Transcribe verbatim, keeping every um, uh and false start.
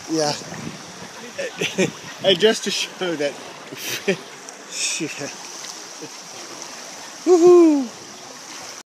Yeah. And just to show that, shit. Woohoo!